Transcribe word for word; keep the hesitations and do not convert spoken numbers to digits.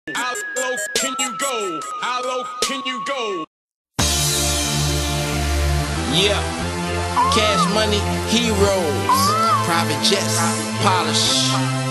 How low can you go? How low can you go? Yeah, cash money, heroes, private jets, polish.